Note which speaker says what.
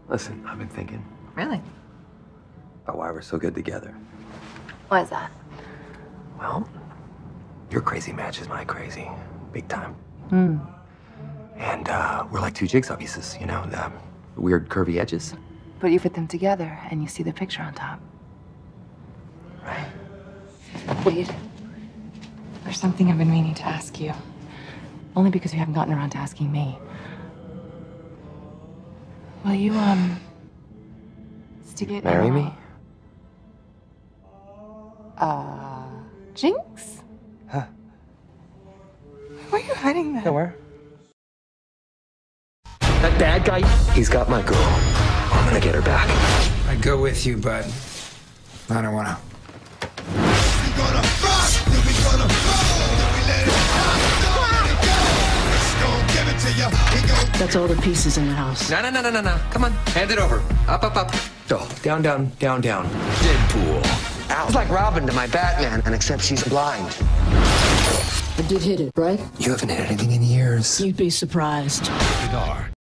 Speaker 1: Listen, I've been thinking
Speaker 2: Really?
Speaker 1: about why we're so good together.
Speaker 2: Why is that?
Speaker 1: Well, your crazy matches my crazy. Big time. And we're like two jigsaw pieces, you know, the weird curvy edges.
Speaker 2: But you put them together and you see the picture on top.
Speaker 1: Right.
Speaker 2: Wait. There's something I've been meaning to ask you. Only because you haven't gotten around to asking me. Will you, stick it
Speaker 1: Marry
Speaker 2: in
Speaker 1: me?
Speaker 2: Jinx?
Speaker 1: Huh.
Speaker 2: Why are you hiding that?
Speaker 1: Nowhere. That bad guy, he's got my girl. I'm gonna get her back.
Speaker 3: I'd go with you, but I don't wanna.
Speaker 4: That's all the pieces in the house.
Speaker 1: No. Come on, hand it over. Up. Oh, down.
Speaker 5: Deadpool. It's like Robin to my Batman, and except she's blind.
Speaker 4: I did hit it, right?
Speaker 1: You haven't hit anything in years.
Speaker 4: You'd be surprised.
Speaker 5: Rated R.